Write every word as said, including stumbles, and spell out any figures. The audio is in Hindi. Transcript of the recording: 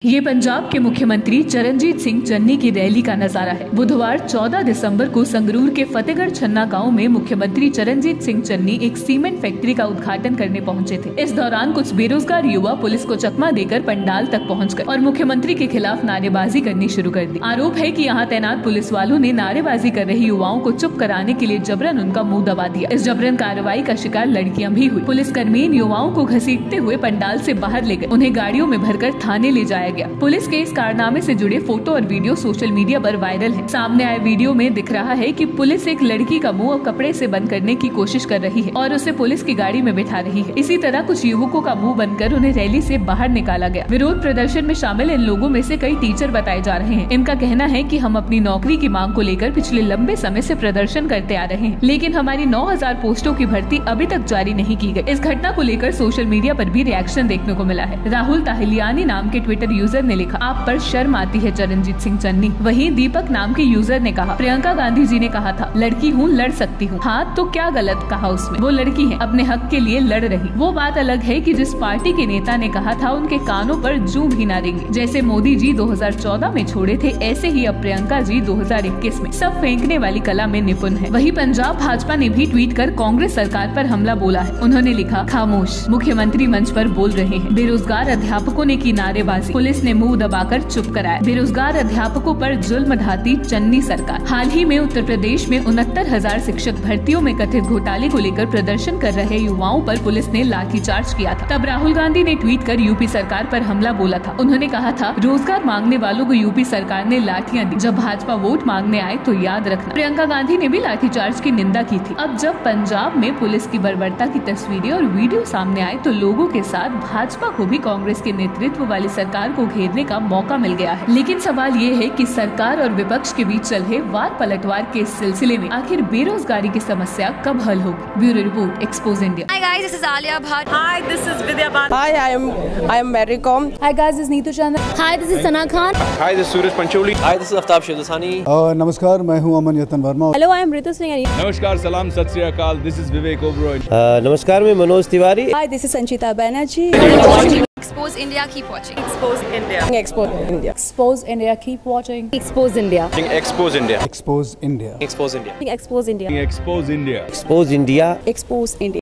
ये पंजाब के मुख्यमंत्री चरणजीत सिंह चन्नी की रैली का नजारा है। बुधवार चौदह दिसंबर को संगरूर के फतेहगढ़ छन्ना गांव में मुख्यमंत्री चरणजीत सिंह चन्नी एक सीमेंट फैक्ट्री का उद्घाटन करने पहुंचे थे। इस दौरान कुछ बेरोजगार युवा पुलिस को चकमा देकर पंडाल तक पहुँच गए और मुख्यमंत्री के खिलाफ नारेबाजी करनी शुरू कर दी। आरोप है कि यहाँ तैनात पुलिस वालों ने नारेबाजी कर रहे युवाओं को चुप कराने के लिए जबरन उनका मुंह दबा दिया। इस जबरन कार्रवाई का शिकार लड़कियां भी हुई। पुलिस कर्मी इन युवाओं को घसीटते हुए पंडाल से बाहर ले गए। उन्हें गाड़ियों में भरकर थाने ले जाया गया। पुलिस के इस कारनामे से जुड़े फोटो और वीडियो सोशल मीडिया पर वायरल है। सामने आए वीडियो में दिख रहा है कि पुलिस एक लड़की का मुंह कपड़े से बंद करने की कोशिश कर रही है और उसे पुलिस की गाड़ी में बिठा रही है। इसी तरह कुछ युवकों का मुंह बंद कर उन्हें रैली से बाहर निकाला गया। विरोध प्रदर्शन में शामिल इन लोगों में से कई टीचर बताए जा रहे हैं। इनका कहना है कि हम अपनी नौकरी की मांग को लेकर पिछले लंबे समय से प्रदर्शन करते आ रहे हैं, लेकिन हमारी नौ हजार पोस्टों की भर्ती अभी तक जारी नहीं की गई। इस घटना को लेकर सोशल मीडिया पर भी रिएक्शन देखने को मिला है। राहुल ताहिलियानी नाम के ट्विटर यूजर ने लिखा, आप पर शर्म आती है चरणजीत सिंह चन्नी। वहीं दीपक नाम के यूजर ने कहा, प्रियंका गांधी जी ने कहा था लड़की हूँ लड़ सकती हूँ। हाँ तो क्या गलत कहा उसमें, वो लड़की है, अपने हक के लिए लड़ रही। वो बात अलग है कि जिस पार्टी के नेता ने कहा था उनके कानों पर जूं भी ना रेंगे। जैसे मोदी जी दो हज़ार चौदह में छोड़े थे, ऐसे ही अब प्रियंका जी दो हज़ार इक्कीस में सब फेंकने वाली कला में निपुण है। वहीं पंजाब भाजपा ने भी ट्वीट कर कांग्रेस सरकार पर हमला बोला है। उन्होंने लिखा, खामोश, मुख्यमंत्री मंच पर बोल रहे हैं। बेरोजगार अध्यापकों ने की नारेबाजी, पुलिस ने मुंह दबाकर चुप कराया। बेरोजगार अध्यापकों पर जुल्म ढाती चन्नी सरकार। हाल ही में उत्तर प्रदेश में उनहत्तर हजार शिक्षक भर्तियों में कथित घोटाले को लेकर प्रदर्शन कर रहे युवाओं पर पुलिस ने लाठीचार्ज किया था। तब राहुल गांधी ने ट्वीट कर यूपी सरकार पर हमला बोला था। उन्होंने कहा था, रोजगार मांगने वालों को यूपी सरकार ने लाठियां दी, जब भाजपा वोट मांगने आए तो याद रखना। प्रियंका गांधी ने भी लाठीचार्ज की निंदा की थी। अब जब पंजाब में पुलिस की बर्बरता की तस्वीरें और वीडियो सामने आए तो लोगों के साथ भाजपा को भी कांग्रेस के नेतृत्व वाली सरकार को घेरने का मौका मिल गया है। लेकिन सवाल ये है कि सरकार और विपक्ष के बीच चल रहे वार पलटवार के सिलसिले में आखिर बेरोजगारी की समस्या कब हल होगी। Bureau report, expose India. Hi guys, this is Alia Bhatt. Hi, this is Vidya Bhatt. Hi, I am I am Mary Com. Hi guys, this is Neetu Chandra. Hi, this is Sana Khan. Hi, this is Suraj Pancholi. Hi, this is Aftab Shivdasani. Uh, नमस्कार, मैं हूँ अमन यतन Verma. Hello, I am Ritu Singh. नमस्कार, सलाम, सत श्री अकाल. This is Vivek Oberoi. Uh, नमस्कार, मैं Manoj Tiwari. Hi, this is Sanchita Banerjee. Expose India, keep watching. Expose India. Expose India. Expose India, keep watching. Expose India. Expose India. Expose India. Expose India. Expose India. Expose India. Expose India. Expose India.